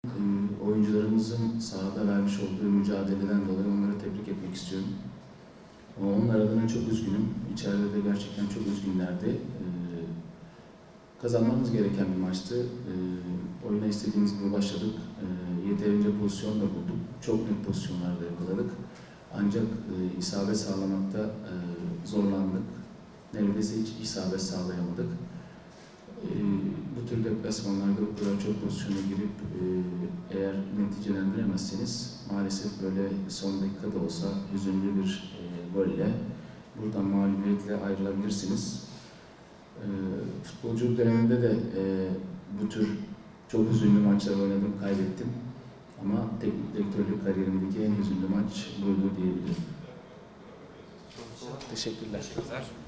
Oyuncularımızın sahada vermiş olduğu mücadeleden dolayı onları tebrik etmek istiyorum. Onlar adına çok üzgünüm. İçeride de gerçekten çok üzgünlerdi. Kazanmamız gereken bir maçtı. Oyuna istediğimiz gibi başladık. Yeterince pozisyon da bulduk. Çok net pozisyonlarda yakaladık. Ancak isabet sağlamakta zorlandık. Neredeyse hiç isabet sağlayamadık. Bu tür deplasmanlarda bu kadar çok pozisyona girip eğer neticelendiremezseniz maalesef böyle son dakikada olsa hüzünlü bir golle buradan mağlubiyetle ayrılabilirsiniz. Futbolculuk döneminde de bu tür çok hüzünlü maçlar oynadım, kaybettim. Ama teknik direktörlük kariyerimdeki en hüzünlü maç buydu diyebilirim. Teşekkürler.